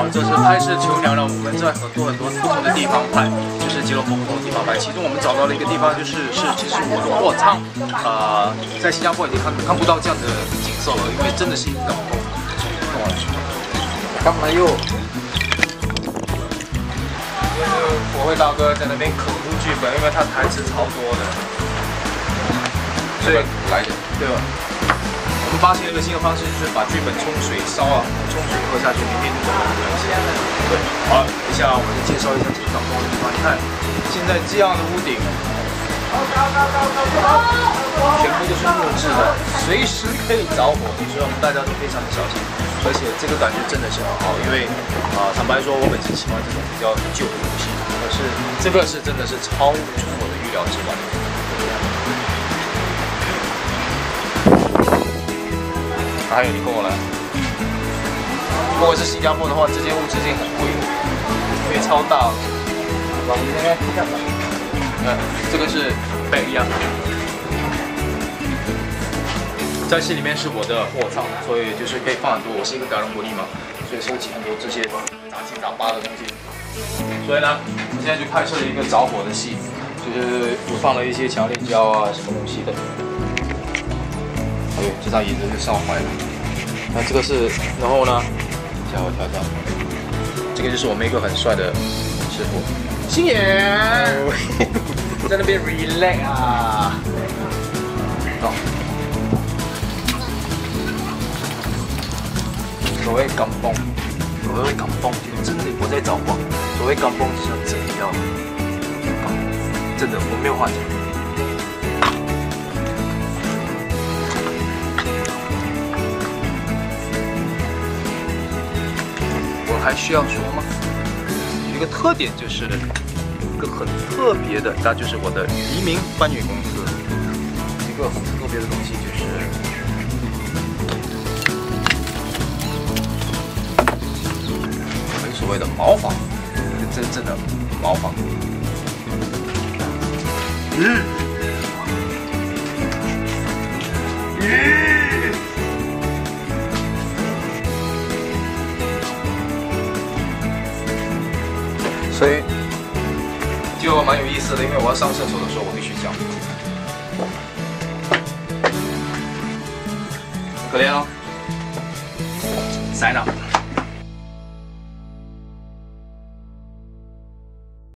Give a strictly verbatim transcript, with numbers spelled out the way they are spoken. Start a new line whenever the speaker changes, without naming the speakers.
好，这是拍摄囚鸟呢，我们在很多很多不同的地方拍，就是吉隆坡不同的地方拍。其中我们找到了一个地方，就是是其实我的货仓，啊、呃，在新加坡已经看看不到这样的景色了，因为真的是一个感动。
干嘛又？
就是我会大哥在那边口读剧本，因为他台词超多的，所以
来的，
对吧？我们发现了一个新的方式，就是把剧本冲水烧啊，冲水喝下去，明天就走了。对，好，等一下我就介绍一下这个感动的地方。你看，现在这样的屋顶，全部都是木质的，随时可以着火，所以我们大家都非常的小心。而且这个感觉真的是很好，因为啊、呃，坦白说，我本身喜欢这种比较旧的东西，可是这个是真的是超出我的预料之外。还有你跟我来，如果是新加坡的话，这间屋子已经很贵了，因为超大了。老爷爷，看吧，嗯，这个是北洋。在这里面是我的货仓，所以就是可以放很多。我是一个达人国力嘛，所以收集很多这些杂七杂八的东西。所以呢，我现在就拍摄了一个着火的戏，就是我放了一些强力胶啊，什么东西的。哎呦，这张椅子就烧坏了。那这个是，然后呢，下我调调。这个就是我们一个很帅的师傅，星爷，在那边 relax 啊。好。所谓感崩，所谓感崩，就真的我在找光。所谓感崩，就像这样，真的我没有话讲。我还需要说吗？有一个特点就是，一个很特别的，那就是我的移民搬运公司。一个很特别的东西就是。所谓的毛纺，是真正的毛纺。嗯，嗯，所以就蛮有意思的，因为我要上厕所的时候，我必须讲。很可怜哦，塞了。